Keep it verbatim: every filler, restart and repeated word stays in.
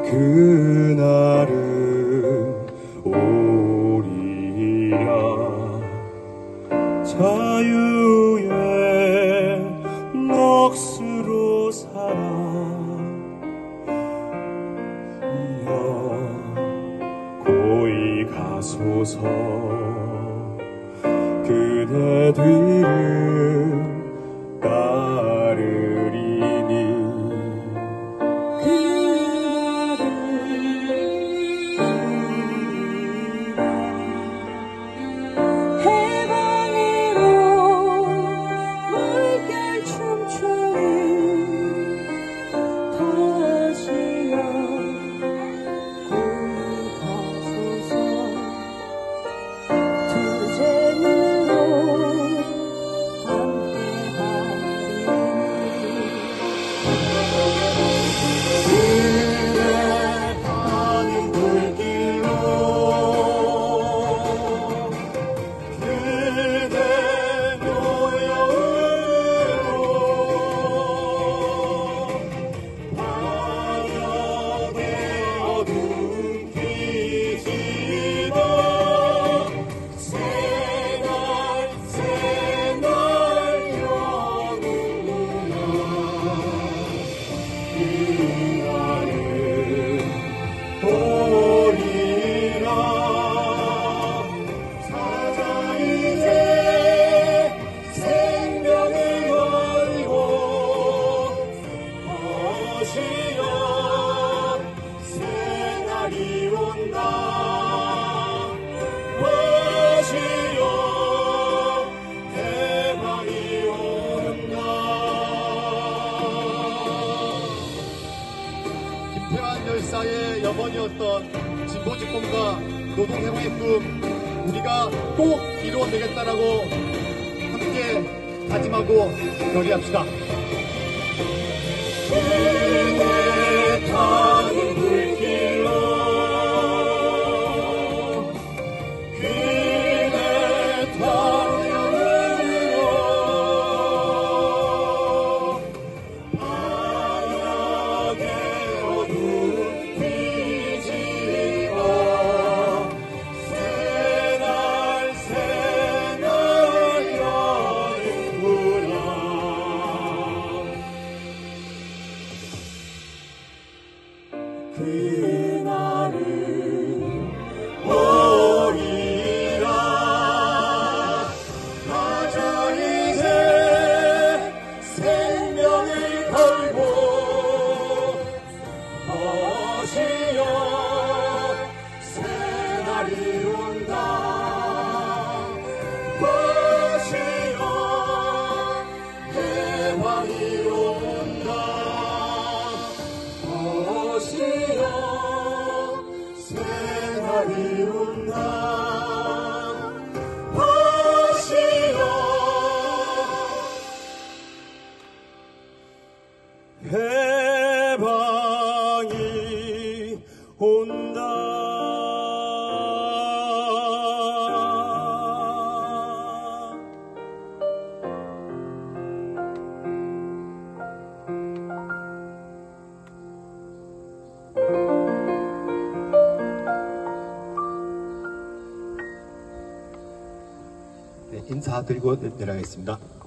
그날은 오리라. 자유의 넋으로 살아 고이 가소서. 그대 뒤를 따르리니 해방으로 물결 춤추니 다시야 고이 가소서. 두 잼으로 새날이 온다. 다시요 해방이 온다. 김태환 열사의 염원이었던 진보집권과 노동해방의 꿈, 우리가 꼭 이루어내겠다라고 함께 다짐하고 결의합시다. 그대 타는 불길로 그대 타면으로 바닥의 어둠 비지고 새날 새날 여는구나. 그날은 오리라. 가자 이제 생명을 걸고 버시어 새날이 온다. 버시어 해방이 온다. 버시어 새날이 온다. 버시어 해방이 온다. 네, 인사드리고 내려가겠습니다.